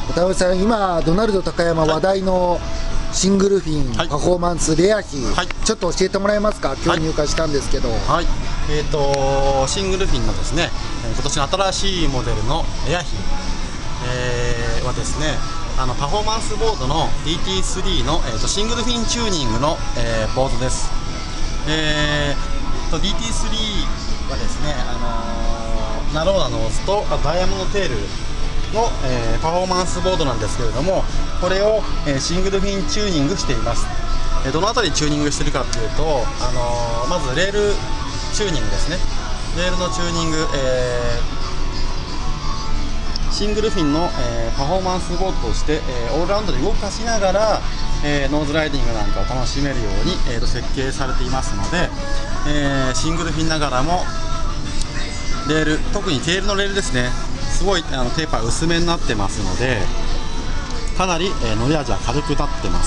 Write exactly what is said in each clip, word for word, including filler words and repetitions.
渡辺さん、今ドナルド高山話題のシングルフィン、 はい、 パフォーマンスレア比、はい、ちょっと教えてもらえますか。今日入荷したんですけど、 はい、えーとシングルフィンのですね、今年の新しいモデルのレア比、えー、はですね、あのパフォーマンスボードの ディーティースリー の、えー、とシングルフィンチューニングの、えー、ボードです。えー、と ディーティースリー はですね、あのー、ナローなノーズとダイヤモンドテールの、えー、パフォーマンスボードなんですけれども、これを、えー、シングルフィンチューニングしています。えー、どのあたりチューニングしてるかというと、あのー、まずレールチューニングですね。レールのチューニング、えー、シングルフィンの、えー、パフォーマンスボードとして、えー、オールラウンドで動かしながら、えー、ノーズライディングなんかを楽しめるように、えー、と設計されていますので、えー、シングルフィンながらもレール、特にテールのレールですね、すごいあのテーパー薄めになってますので、かなり、えー、乗り味は軽くなってます。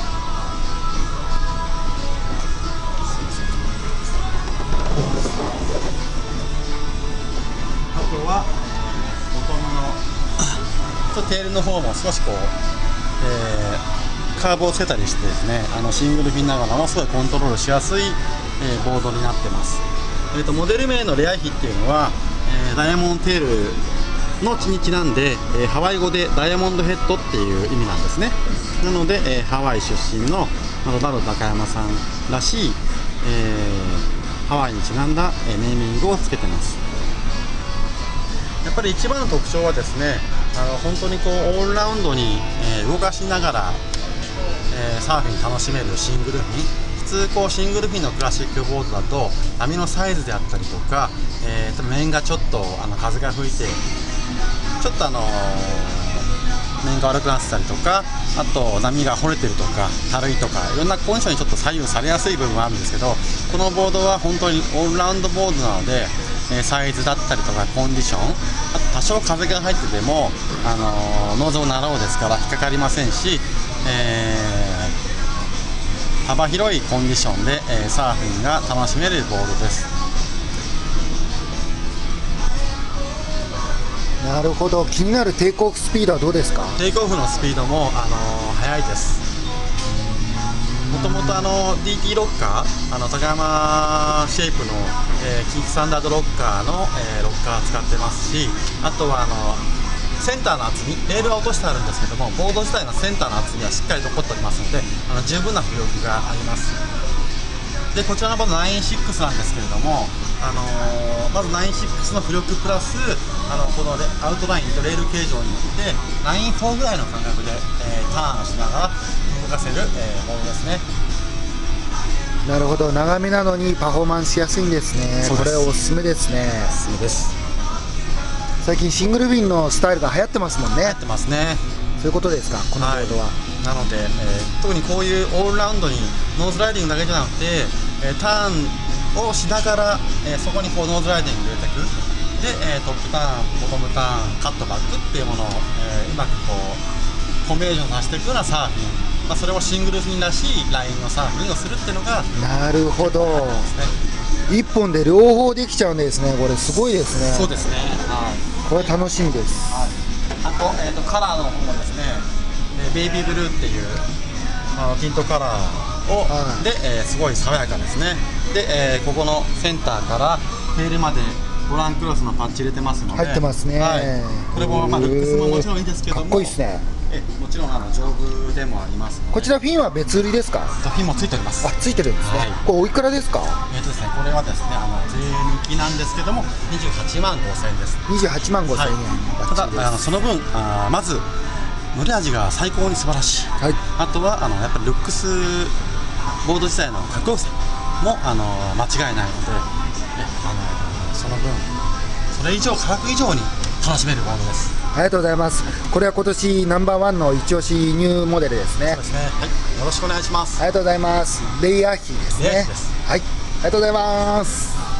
あとはボトムのちょっとテールの方も少しこう、えー、カーブをつけたりしてですね、あのシングルフィンながらもすごいコントロールしやすい、えー、ボードになってます。えー、とモデル名のレア比っていうのは、えー、ダイヤモンドテールの地にちなんで、えー、ハワイ語でダイヤモンドヘッドっていう意味なんですね。なので、えー、ハワイ出身のドナルド高山さんらしい、えー、ハワイにちなんだ、えー、ネーミングをつけてます。やっぱり一番の特徴はですね、あの本当にこうオールラウンドに、えー、動かしながら、えー、サーフィン楽しめるシングルフィン。普通こうシングルフィンのクラシックボードだと波のサイズであったりとか、えー、面がちょっとあの風が吹いてちょっとあのー、面が悪くなってたりとか、あと波が掘れてるとかたるいとか、いろんなコンディションにちょっと左右されやすい部分はあるんですけど、このボードは本当にオールラウンドボードなので、えー、サイズだったりとかコンディション、あと多少風が入ってても、あのー、ノーズもナローですから引っかかりませんし、えー幅広いコンディションで、えー、サーフィンが楽しめるボードです。 なるほど。気になるテイクオフスピードはどうですか。 テイクオフのスピードも、あのー、速いです。もともとあの ディーティー ロッカー、あの高山シェイプの、えー、キークスタンダードロッカーの、えー、ロッカー使ってますし、あとはあのセンターの厚み、レールは落としてあるんですけども、ボード自体のセンターの厚みはしっかりと残っておりますので、あの十分な浮力があります。でこちらのボードナインティーシックスなんですけれども、あのー、まずナインティーシックスの浮力プラス、あのこのアウトラインとレール形状によってナインフォーぐらいの感覚で、えー、ターンしながら動かせる、えー、ボードですね。 なるほど。長めなのにパフォーマンスしやすいんですね。これおすすめですね。 おすすめです。 最近シングルフィンのスタイルが流行ってますもんね。 流行ってますね。 そういうことですか、このボードは。はい、 なので、えー、特にこういうオールラウンドにノーズライディングだけじゃなくて、えー、ターンをしながら、えー、そこにこうノーズライディング入れていく。で、えー、トップターン、ボトムターン、カットバックっていうものを、えー、うまくこうコンビネーションさせていくようなサーフィン、まあ、それをシングルフィンらしいラインのサーフィンをするっていうのが。 なるほど。いっぽんで両方できちゃうんですね。これすごいですね。 そうですね。はい。 これ楽しみです。 はい、あと、えーと、カラーの方もですね、えー、ベイビーブルーっていうあのティントカラーを、はい、で、えー、すごい爽やかですね。で、えー、ここのセンターからテールまでゴランクロスのパッチ入れてますので、 入ってますね。はい、 これも、まあ、ルックスももちろんいいですけども、 かっこいいですね。 えもちろんあの丈夫でもありますので。 こちらフィンは別売りですか。 フィンもついております。 あ、ついてるんですね。はい、これおいくらですか。 えっとですね、これはですね、あの税抜きなんですけどもにじゅうはちまんごせんえんです。 にじゅうはちまんごせんえん、はい、 ただあのその分あまず乗り味が最高に素晴らしい、はい、あとはあのやっぱりルックスボード自体のかっこよさもあの間違いないので、えあのその分それ以上価格以上に楽しめるボードです。 ありがとうございます。これは今年ナンバーワンの一押しニューモデルですね。 そうですね。はい。よろしくお願いします。 ありがとうございます。レイヤー比ですね。 レイヤー比です。 はい。ありがとうございます。